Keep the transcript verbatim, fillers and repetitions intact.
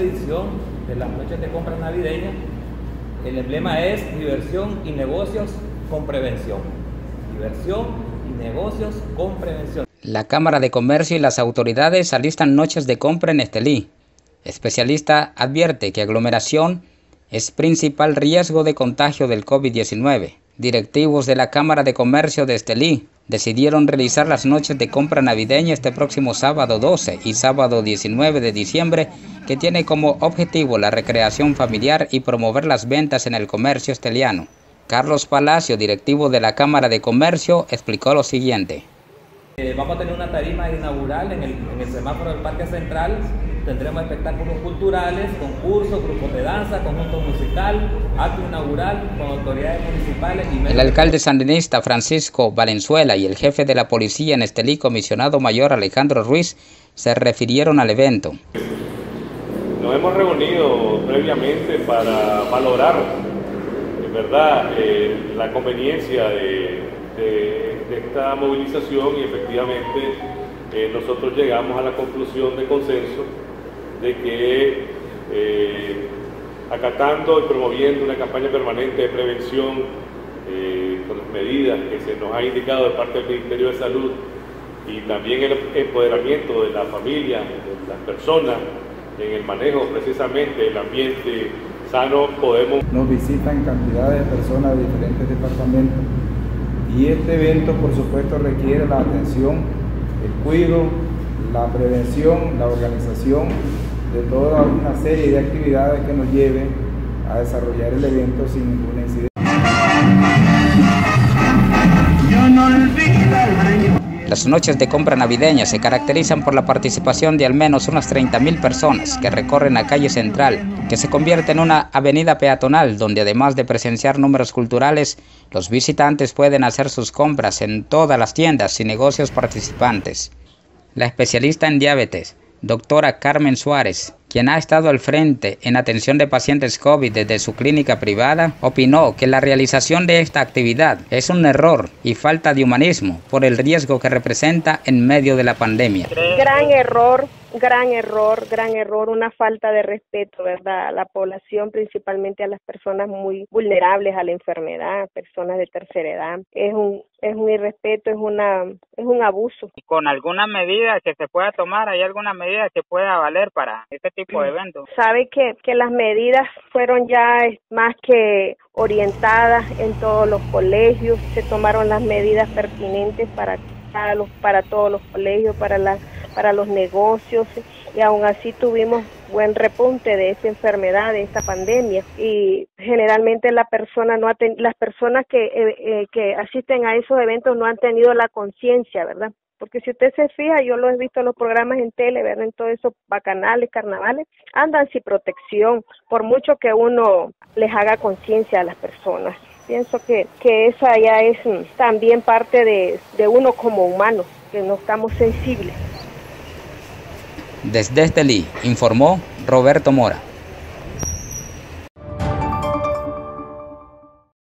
edición de las noches de compras navideñas. El emblema es diversión y negocios con prevención. Diversión y negocios con prevención. La Cámara de Comercio y las autoridades alistan noches de compra en Estelí. Especialista advierte que aglomeración es principal riesgo de contagio del COVID diecinueve. Directivos de la Cámara de Comercio de Estelí decidieron realizar las noches de compra navideña este próximo sábado doce y sábado diecinueve de diciembre, que tiene como objetivo la recreación familiar y promover las ventas en el comercio esteliano. Carlos Palacio, directivo de la Cámara de Comercio, explicó lo siguiente. Eh, vamos a tener una tarima inaugural en el, en el semáforo del Parque Central. Tendremos espectáculos culturales, concursos, grupos de danza, conjunto musical, acto inaugural con autoridades municipales y... El alcalde sandinista Francisco Valenzuela y el jefe de la policía en Estelí, comisionado mayor Alejandro Ruiz, se refirieron al evento. Nos hemos reunido previamente para valorar, en verdad, eh, la conveniencia de, de, de esta movilización y efectivamente eh, nosotros llegamos a la conclusión de consenso de que eh, acatando y promoviendo una campaña permanente de prevención eh, con las medidas que se nos ha indicado de parte del Ministerio de Salud y también el empoderamiento de la familia, de las personas en el manejo precisamente del ambiente sano, podemos... Nos visitan cantidades de personas de diferentes departamentos y este evento por supuesto requiere la atención, el cuidado, la prevención, la organización de toda una serie de actividades que nos lleven a desarrollar el evento sin ninguna incidencia. Las noches de compra navideña se caracterizan por la participación de al menos unas treinta mil personas que recorren la calle central, que se convierte en una avenida peatonal donde además de presenciar números culturales, los visitantes pueden hacer sus compras en todas las tiendas y negocios participantes. La especialista en diabetes, doctora Carmen Suárez, quien ha estado al frente en atención de pacientes COVID desde su clínica privada, opinó que la realización de esta actividad es un error y falta de humanismo por el riesgo que representa en medio de la pandemia. Gran error, gran error, gran error, una falta de respeto, ¿verdad? A la población, principalmente a las personas muy vulnerables a la enfermedad, personas de tercera edad. Es un es un irrespeto, es una es un abuso. Con alguna medida que se pueda tomar, ¿hay alguna medida que pueda valer para este tipo de eventos? Sabe que, que las medidas fueron ya más que orientadas en todos los colegios, se tomaron las medidas pertinentes para, para, los, para todos los colegios, para, la, para los negocios, y aún así tuvimos buen repunte de esta enfermedad, de esta pandemia, y generalmente la persona no ha ten, las personas que, eh, eh, que asisten a esos eventos no han tenido la conciencia, ¿verdad? Porque si usted se fija, yo lo he visto en los programas en tele, ¿verdad? En todos esos bacanales, carnavales, andan sin protección, por mucho que uno les haga conciencia a las personas. Pienso que, que esa ya es también parte de, de uno como humano, que no estamos sensibles. Desde Estelí, informó Roberto Mora.